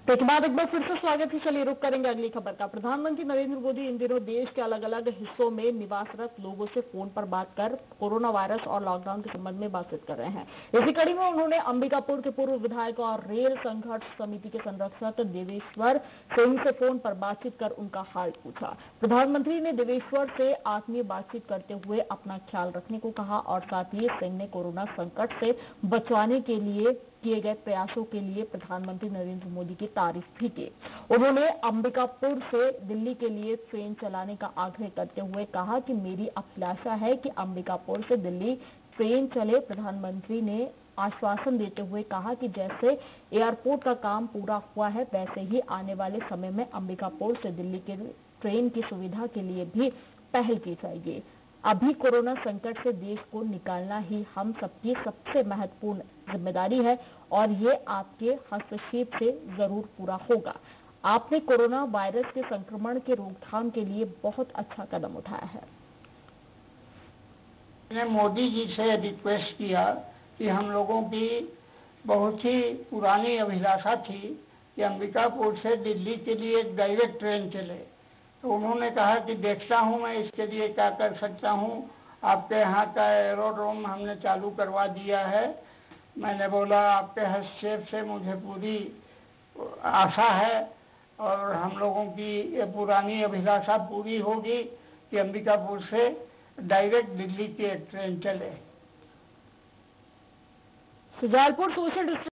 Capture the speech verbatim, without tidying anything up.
तो के बाद एक बार फिर से स्वागत है। चलिए रुक करेंगे अगली खबर का। प्रधानमंत्री नरेंद्र मोदी इन दिनों देश के अलग अलग हिस्सों में निवासरत लोगों से फोन पर बात कर कोरोना वायरस और लॉकडाउन के संबंध में बातचीत कर रहे हैं। इसी कड़ी में उन्होंने अंबिकापुर के पूर्व विधायक और रेल संघर्ष समिति के संरक्षक देवेश्वर सिंह से फोन पर बातचीत कर उनका हाल पूछा। प्रधानमंत्री ने देवेश्वर से आत्मीय बातचीत करते हुए अपना ख्याल रखने को कहा और साथ ही सिंह ने कोरोना संकट से बचाने के लिए किए गए प्रयासों के लिए प्रधानमंत्री नरेंद्र मोदी की तारीफ भी की। उन्होंने अंबिकापुर से दिल्ली के लिए ट्रेन चलाने का आग्रह करते हुए कहा कि मेरी अभिलाषा है कि अंबिकापुर से दिल्ली ट्रेन चले। प्रधानमंत्री ने आश्वासन देते हुए कहा कि जैसे एयरपोर्ट का काम पूरा हुआ है वैसे ही आने वाले समय में अंबिकापुर से दिल्ली के ट्रेन की सुविधा के लिए भी पहल की जाएगी। अभी कोरोना संकट से देश को निकालना ही हम सबकी सबसे महत्वपूर्ण जिम्मेदारी है और ये आपके हस्तक्षेप से जरूर पूरा होगा। आपने कोरोना वायरस के संक्रमण के रोकथाम के लिए बहुत अच्छा कदम उठाया है। मैंने मोदी जी से रिक्वेस्ट किया कि हम लोगों की बहुत ही पुरानी अभिलाषा थी कि अंबिकापुर से दिल्ली के लिए एक डायरेक्ट ट्रेन चले। तो उन्होंने कहा कि देखता हूं मैं इसके लिए क्या कर सकता हूं। आपके यहाँ का एरोड्रोम हमने चालू करवा दिया है। मैंने बोला आपके हस्तक्षेप से मुझे पूरी आशा है और हम लोगों की ये पुरानी अभिलाषा पूरी होगी कि अंबिकापुर से डायरेक्ट दिल्ली की एक ट्रेन चले। सुजालपुर सोशल